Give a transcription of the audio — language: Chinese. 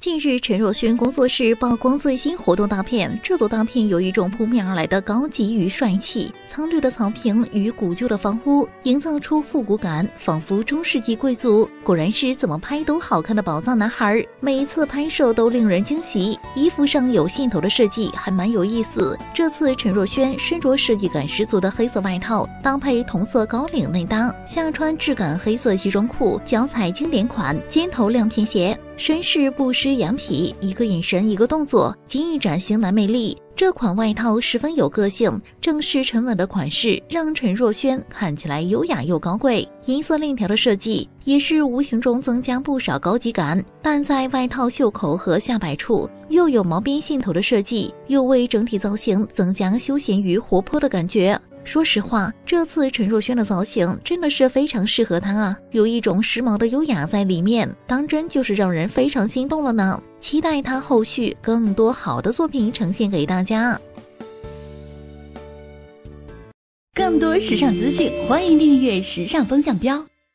近日，陈若萱工作室曝光最新活动大片。这组大片有一种扑面而来的高级与帅气，苍绿的草坪与古旧的房屋，营造出复古感，仿佛中世纪贵族。果然是怎么拍都好看的宝藏男孩，每一次拍摄都令人惊喜。衣服上有线头的设计还蛮有意思。这次陈若萱身着设计感十足的黑色外套，搭配同色高领内搭，下穿质感黑色西装裤，脚踩经典款尖头亮片鞋。绅士不失洋痞，一个眼神一个动作，尽欲展型男魅力。这款外套十分有个性，正式沉稳的款式让陈若萱看起来优雅又高贵。银色链条的设计也是无形中增加不少高级感，但在外套袖口和下摆处又有毛边线头的设计，又为整体造型增加休闲与活泼的感觉。说实话，这次陈若萱的造型真的是非常适合她啊，有一种时髦的优雅在里面，当真就是让人非常心动了呢。期待她后续更多好的作品呈现给大家。 更多时尚资讯，欢迎订阅时尚风向标。